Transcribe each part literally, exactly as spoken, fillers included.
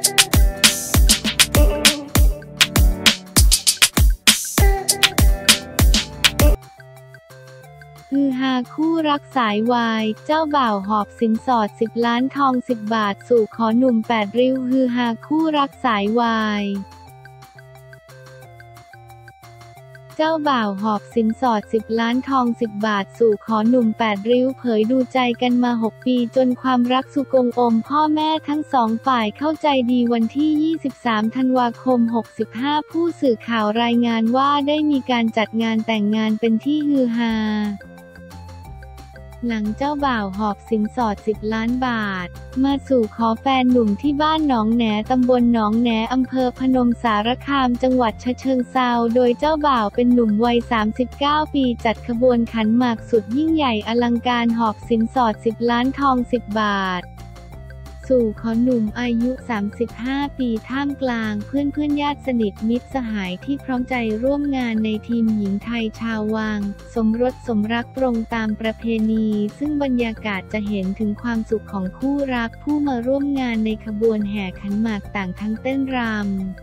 ฮือฮาคู่รักสายวายเจ้าบ่าวหอบสินสอดสิบล้านทองสิบบาทสู่ขอหนุ่มแปดริ้วฮือฮาคู่รักสายวายเจ้าบ่าวหอบสินสอดสิบล้านทองสิบบาทสู่ขอหนุ่มแปดริ้วเผยดูใจกันมาหกปีจนความรักสุกงอมพ่อแม่ทั้งสองฝ่ายเข้าใจดีวันที่ยี่สิบสามธันวาคมหกสิบห้าผู้สื่อข่าวรายงานว่าได้มีการจัดงานแต่งงานเป็นที่ฮือฮาหลังเจ้าบ่าวหอบสินสอดสิบล้านบาทมาสู่ขอแฟนหนุ่มที่บ้านหนองแหนตำบลหนองแหนอำเภอพนมสารคามจังหวัดฉะเชิงเทราโดยเจ้าบ่าวเป็นหนุ่มวัยสามสิบเก้าปีจัดขบวนขันหมากสุดยิ่งใหญ่อลังการหอบสินสอดสิบล้านทองสิบบาทสู่ขอหนุ่มอายุสามสิบห้าปีท่ามกลางเพื่อนเพื่อนญาติสนิทมิตรสหายที่พร้อมใจร่วมงานในทีมหญิงไทยชาววังสมรสสมรักตรงตามประเพณีซึ่งบรรยากาศจะเห็นถึงความสุขของคู่รักผู้มาร่วมงานในขบวนแห่ขันหมากต่างทั้งเต้นรำ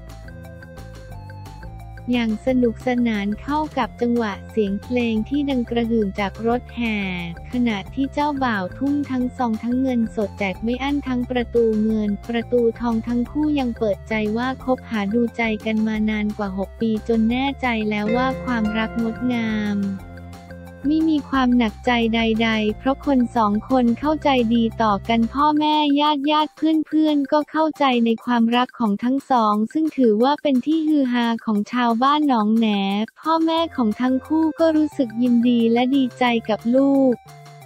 อย่างสนุกสนานเข้ากับจังหวะเสียงเพลงที่ดังกระหึ่มจากรถแห่ขณะที่เจ้าบ่าวทุ่มทั้งซองทั้งเงินสดแจกไม่อั้นทั้งประตูเงินประตูทองทั้งคู่ยังเปิดใจว่าคบหาดูใจกันมานานกว่าหกปีจนแน่ใจแล้วว่าความรักงดงามไม่มีความหนักใจใดๆเพราะคนสองคนเข้าใจดีต่อกันพ่อแม่ญาติญาติเพื่อนๆก็เข้าใจในความรักของทั้งสองซึ่งถือว่าเป็นที่ฮือฮาของชาวบ้านหนองแหนพ่อแม่ของทั้งคู่ก็รู้สึกยินดีและดีใจกับลูก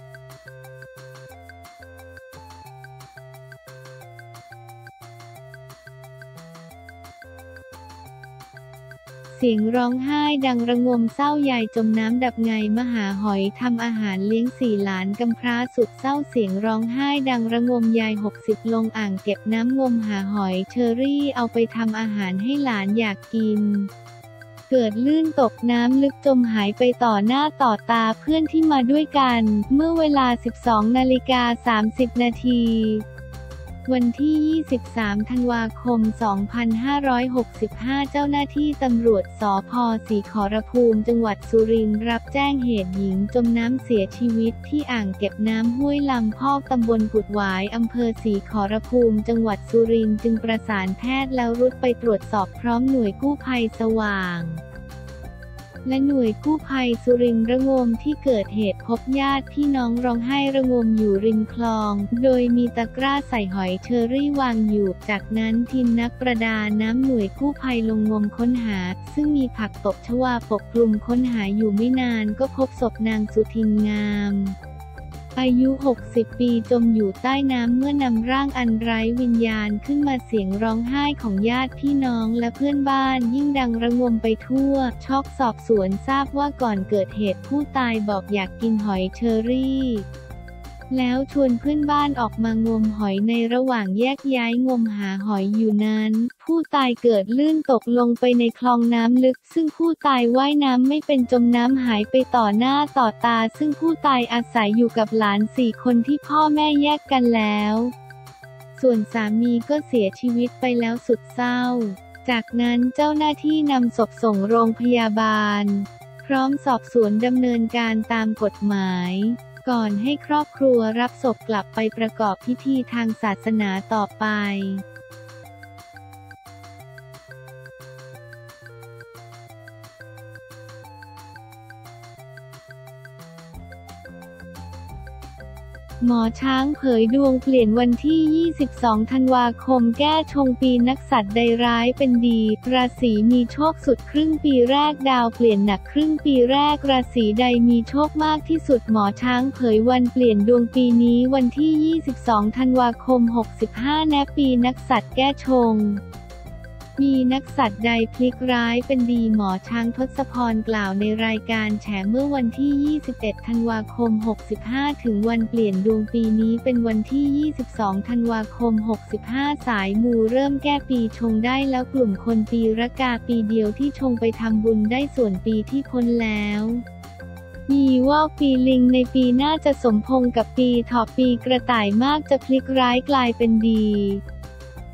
เสียงร้องไห้ดังระงมเศร้ายายจมน้ำดับไงมหาหอยทำอาหารเลี้ยงสี่หลานกำพร้าสุดเศร้าเสียงร้องไห้ดังระงมยายหกสิบลงอ่างเก็บน้ำงมหาหอยเชอรี่เอาไปทำอาหารให้หลานอยากกินเกิดลื่นตกน้ำลึกจมหายไปต่อหน้าต่อตาเพื่อนที่มาด้วยกันเมื่อเวลา สิบสองนาฬิกาสามสิบนาทีวันที่ยี่สิบสามธันวาคมสองพันห้าร้อยหกสิบห้าเจ้าหน้าที่ตำรวจสภ.ศรีขอรภูมิจังหวัดสุรินทร์รับแจ้งเหตุหญิงจมน้ำเสียชีวิตที่อ่างเก็บน้ำห้วยลำพอกตำบลกุดหวายอำเภอศรีขอรภูมิจังหวัดสุรินทร์จึงประสานแพทย์แล้วรุดไปตรวจสอบพร้อมหน่วยกู้ภัยสว่างและหน่วยกู้ภัยสุรินทร์ระงมที่เกิดเหตุพบญาติพี่น้องร้องไห้ระงมอยู่ริมคลองโดยมีตะกร้าใส่หอยเชอรี่วางอยู่จากนั้นทีมนักประดาน้ำหน่วยกู้ภัยลงงมค้นหาซึ่งมีผักตบชวาปกคลุมค้นหาอยู่ไม่นานก็พบศพนางสุทินงามอายุหกสิบปีจมอยู่ใต้น้ำเมื่อนำร่างอันไร้วิญญาณขึ้นมาเสียงร้องไห้ของญาติพี่น้องและเพื่อนบ้านยิ่งดังระงมไปทั่วช็อกสอบสวนทราบว่าก่อนเกิดเหตุผู้ตายบอกอยากกินหอยเชอรี่แล้วชวนเพื่อนบ้านออกมางมหอยในระหว่างแยกย้ายงมหาหอยอยู่นั้นผู้ตายเกิดลื่นตกลงไปในคลองน้ำลึกซึ่งผู้ตายว่ายน้ำไม่เป็นจมน้ำหายไปต่อหน้าต่อตาซึ่งผู้ตายอาศัยอยู่กับหลานสี่คนที่พ่อแม่แยกกันแล้วส่วนสามีก็เสียชีวิตไปแล้วสุดเศร้าจากนั้นเจ้าหน้าที่นำศพส่งโรงพยาบาลพร้อมสอบสวนดำเนินการตามกฎหมายก่อนให้ครอบครัวรับศพกลับไปประกอบพิธีทางศาสนาต่อไป หมอช้างเผยดวงเปลี่ยนวันที่ยี่สิบสองธันวาคมแก้ชงปีนักสัตว์ใดร้ายเป็นดีราศีมีโชคสุดครึ่งปีแรกดาวเปลี่ยนหนักครึ่งปีแรกราศีใดมีโชคมากที่สุดหมอช้างเผยวันเปลี่ยนดวงปีนี้วันที่ยี่สิบสองธันวาคมหกสิบห้าแนปีนักสัตว์แก้ชงมีนักสัตว์ใดพลิกร้ายเป็นดีหมอช้างทศพรกล่าวในรายการแฉเมื่อวันที่ยี่สิบเอ็ดธันวาคมหกสิบห้าถึงวันเปลี่ยนดวงปีนี้เป็นวันที่ยี่สิบสองธันวาคมหกสิบห้าสายมูเริ่มแก้ปีชงได้แล้วกลุ่มคนปีระกาปีเดียวที่ชงไปทำบุญได้ส่วนปีที่พ้นแล้วมีว่าปีลิงในปีหน้าจะสมพงษ์กับปีถอปีกระต่ายมากจะพลิกร้ายกลายเป็นดี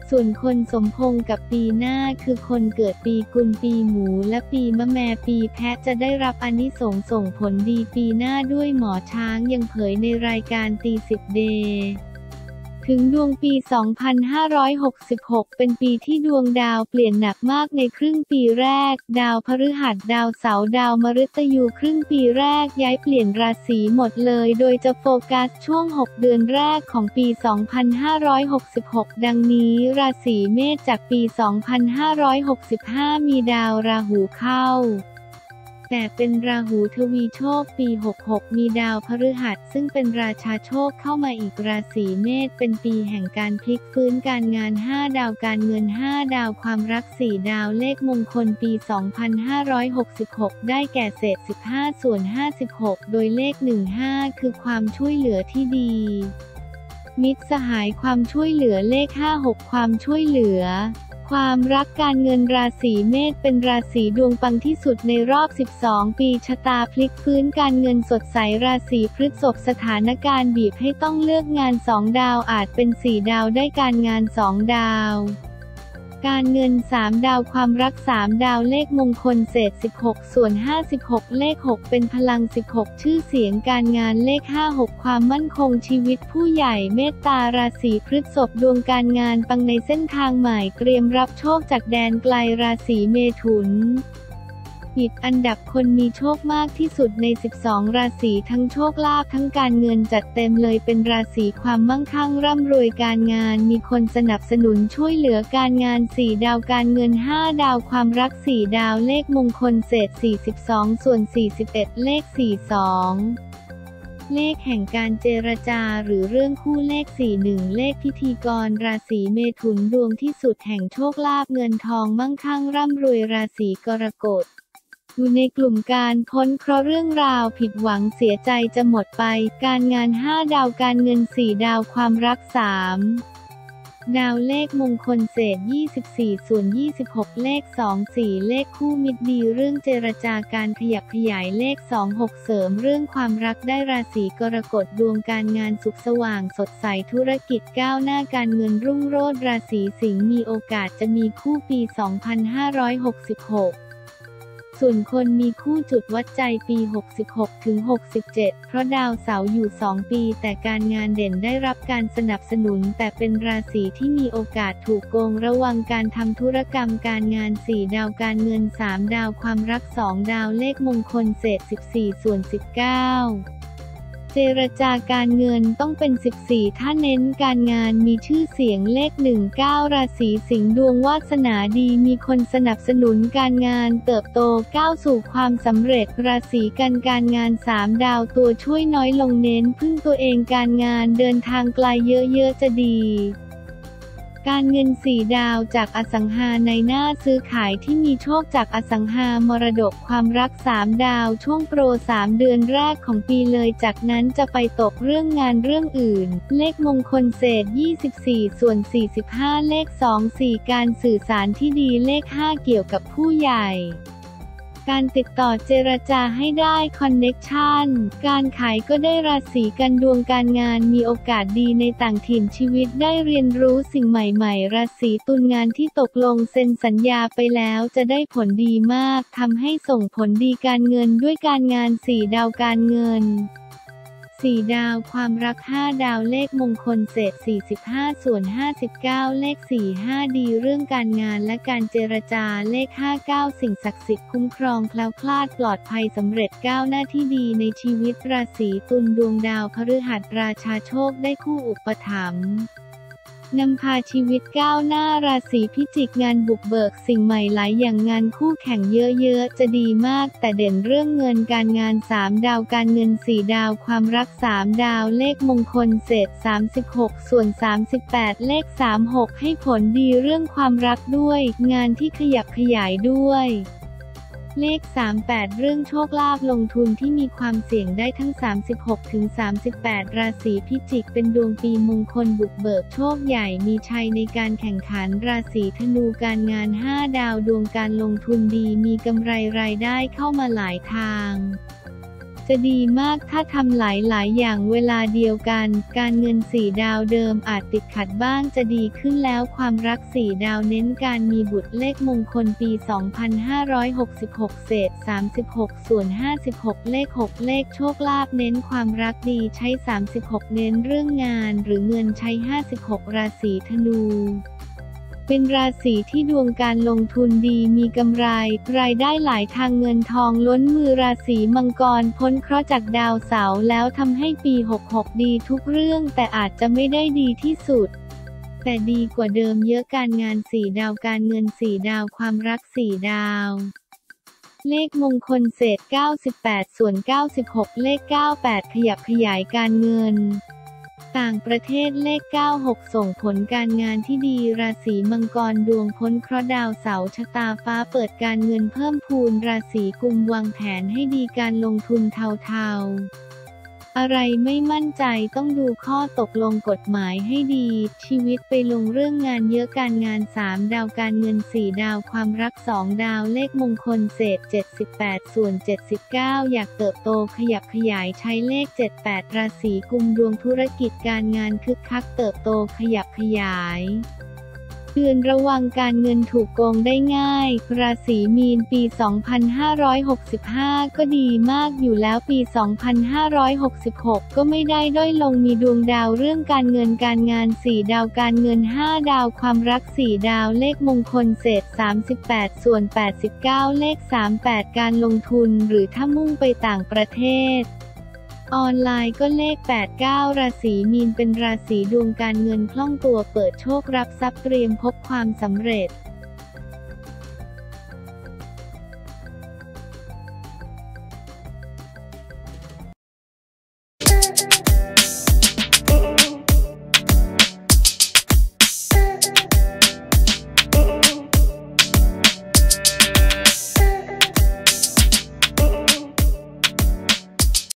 ส่วนคนสมพงษ์กับปีหน้าคือคนเกิดปีกุลปีหมูและปีมะแม่ปีแพะจะได้รับอานิสงส์ส่งผลดีปีหน้าด้วยหมอช้างยังเผยในรายการตีสิบเดย์ถึงดวงปี สองพันห้าร้อยหกสิบหก เป็นปีที่ดวงดาวเปลี่ยนหนักมากในครึ่งปีแรกดาวพฤหัสดาวเสาร์ดาวมฤตยูครึ่งปีแรกย้ายเปลี่ยนราศีหมดเลยโดยจะโฟกัสช่วงหกเดือนแรกของปี สองพันห้าร้อยหกสิบหก ดังนี้ราศีเมษจากปี สองพันห้าร้อยหกสิบห้า มีดาวราหูเข้าแต่เป็นราหูทวีโชคปี หกหก มีดาวพฤหัสซึ่งเป็นราชาโชคเข้ามาอีกราศีเมษเป็นปีแห่งการพลิกฟื้นการงาน ห้า ดาวการเงิน ห้า ดาวความรัก สี่ ดาวเลขมงคลปี สองพันห้าร้อยหกสิบหก ได้แก่เศษ สิบห้า ส่วน ห้าสิบหก โดยเลข หนึ่งห้า คือความช่วยเหลือที่ดีมิตรสหายความช่วยเหลือเลข ห้าหก ความช่วยเหลือความรักการเงินราศีเมษเป็นราศีดวงปังที่สุดในรอบสิบสองปีชะตาพลิกฟื้นการเงินสดใสราศีพฤษภสถานการณ์บีบให้ต้องเลือกงานสองดาวอาจเป็นสี่ดาวได้การงานสองดาวการเงินสามดาวความรักสามดาวเลขมงคลเศษสิบหกส่วนห้าสิบหกเลขหกเป็นพลังสิบหกชื่อเสียงการงานเลขห้าหกความมั่นคงชีวิตผู้ใหญ่เมตตาราศีพฤษภดวงการงานปังในเส้นทางใหม่เตรียมรับโชคจากแดนไกลราศีเมถุนปิดอันดับคนมีโชคมากที่สุดในสิบสองราศีทั้งโชคลาภทั้งการเงินจัดเต็มเลยเป็นราศีความมั่งคั่งร่ำรวยการงานมีคนสนับสนุนช่วยเหลือการงานสี่ดาวการเงินห้าดาวความรักสี่ดาวเลขมงคลเศษสี่สิบสองส่วนสี่สิบเอ็ดเลขสี่สิบสองเลขแห่งการเจรจาหรือเรื่องคู่เลขสี่สิบเอ็ดเลขพิธีกรราศีเมถุนดวงที่สุดแห่งโชคลาภเงินทองมั่งคั่งร่ำรวยราศีกรกฎอยู่ในกลุ่มการพ้นเคราะห์เรื่องราวผิดหวังเสียใจจะหมดไปการงานห้าดาวการเงินสี่ดาวความรักสามดาวเลขมงคลเศษยี่สิบสี่ส่วนยี่สิบหกเลขสอง สี่เลขคู่มิตรดีเรื่องเจรจาการขยับขยายเลขสองหกเสริมเรื่องความรักได้ราศีกรกฎดวงการงานสุขสว่างสดใสธุรกิจก้าวหน้าการเงินรุ่งโรจน์ราศีสิงห์มีโอกาสจะมีคู่ปี สองพันห้าร้อยหกสิบหกส่วนคนมีคู่จุดวัดใจปี หกสิบหกถึงหกสิบเจ็ด เพราะดาวเสาร์อยู่สองปีแต่การงานเด่นได้รับการสนับสนุนแต่เป็นราศีที่มีโอกาสถูกโกงระวังการทำธุรกรรมการงานสี่ดาวการเงินสามดาวความรักสองดาวเลขมงคลเศษสิบสี่ส่วนสิบเก้าเจรจาการเงินต้องเป็นสิบสี่ถ้าเน้นการงานมีชื่อเสียงเลขหนึ่งเก้าราศีสิงห์ดวงวาสนาดีมีคนสนับสนุนการงานเติบโตก้าวสู่ความสำเร็จราศีกันการงานสามดาวตัวช่วยน้อยลงเน้นพึ่งตัวเองการงานเดินทางไกลเยอะๆจะดีการเงินสี่ดาวจากอสังหาในหน้าซื้อขายที่มีโชคจากอสังหามรดกความรักสามดาวช่วงโปรสามเดือนแรกของปีเลยจากนั้นจะไปตกเรื่องงานเรื่องอื่นเลขมงคลเศษยี่สิบสี่ส่วนสี่สิบห้าเลขสอง สี่การสื่อสารที่ดีเลขห้าเกี่ยวกับผู้ใหญ่การติดต่อเจรจาให้ได้คอนเน็กชันการขายก็ได้ราศีกันดวงการงานมีโอกาสดีในต่างถิ่นชีวิตได้เรียนรู้สิ่งใหม่ๆราศีตุลงานที่ตกลงเซ็นสัญญาไปแล้วจะได้ผลดีมากทำให้ส่งผลดีการเงินด้วยการงานสี่ดาวการเงินสี่ดาวความรักห้าดาวเลขมงคลเศษสี่สิบห้าส่วนห้าสิบเก้าเลขสี่ ห้าดีเรื่องการงานและการเจรจาเลขห้าเก้าสิ่งศักดิ์สิทธิ์คุ้มครองแคล้วคลาดปลอดภัยสำเร็จก้าวหน้าที่ดีในชีวิตราศีตุลดวงดาวพฤหัสราชาโชคได้คู่อุปถัมภ์นำพาชีวิตก้าวหน้าราศีพิจิกงานบุกเบิกสิ่งใหม่หลายอย่างงานคู่แข่งเยอะๆจะดีมากแต่เด่นเรื่องเงินการงานสามดาวการเงินสี่ดาวความรักสามดาวเลขมงคลเศษสามสิบหกส่วนสามสิบแปดเลขสามหกให้ผลดีเรื่องความรักด้วยงานที่ขยับขยายด้วยเลขสามสิบแปดเรื่องโชคลาภลงทุนที่มีความเสี่ยงได้ทั้งสามสิบหกถึงสามสิบแปดราศีพิจิกเป็นดวงปีมงคลบุกเบิกโชคใหญ่มีชัยในการแข่งขันราศีธนูการงานห้าดาวดวงการลงทุนดีมีกำไรรายได้เข้ามาหลายทางจะดีมากถ้าทำหลายๆอย่างเวลาเดียวกัน การเงินสี่ดาวเดิมอาจติดขัดบ้างจะดีขึ้นแล้วความรักสี่ดาวเน้นการมีบุตรเลขมงคลปี สองพันห้าร้อยหกสิบหก เศษ สามสิบหก ส่วน ห้าสิบหก เลข หก เลขโชคลาภเน้นความรักดีใช้ สามสิบหก เน้นเรื่องงานหรือเงินใช้ ห้าสิบหก ราศีธนูเป็นราศีที่ดวงการลงทุนดีมีกำไรรายได้หลายทางเงินทองล้นมือราศีมังกรพ้นเคราะห์จากดาวเสาร์แล้วทำให้ปี หกหก ดีทุกเรื่องแต่อาจจะไม่ได้ดีที่สุดแต่ดีกว่าเดิมเยอะการงานสี่ดาวการเงินสี่ดาวความรักสี่ดาวเลขมงคลเศษเก้าสิบแปดส่วนเก้าสิบหกเลขเก้าสิบแปดขยับขยายการเงินต่างประเทศเลขเก้าสิบหกส่งผลการงานที่ดีราศีมังกรดวงพ้นเคราะห์ดาวเสาร์ชะตาฟ้าเปิดการเงินเพิ่มพูนราศีกุมวางแผนให้ดีการลงทุนเทาๆอะไรไม่มั่นใจต้องดูข้อตกลงกฎหมายให้ดีชีวิตไปลงเรื่องงานเยอะการงานสามดาวการเงินสี่ดาวความรักสองดาวเลขมงคลเศษเจ็ดสิบแปดส่วนเจ็ดสิบเก้าอยากเติบโตขยับขยายใช้เลขเจ็ดสิบแปดราศีกุมดวงธุรกิจการงานคึกคักเติบโตขยับขยายเตือนระวังการเงินถูกโกงได้ง่ายราศีมีนปี สองพันห้าร้อยหกสิบห้า ก็ดีมากอยู่แล้วปี สองพันห้าร้อยหกสิบหก ก็ไม่ได้ด้อยลงมีดวงดาวเรื่องการเงินการงานสี่ดาวการเงินห้าดาวความรักสี่ดาวเลขมงคลเศษสามสิบแปดส่วนแปดสิบเก้าเลขสามสิบแปดการลงทุนหรือถ้ามุ่งไปต่างประเทศออนไลน์ก็เลขแปด เก้าราศีมีนเป็นราศีดวงการเงินคล่องตัวเปิดโชครับทรัพย์เตรียมพบความสำเร็จ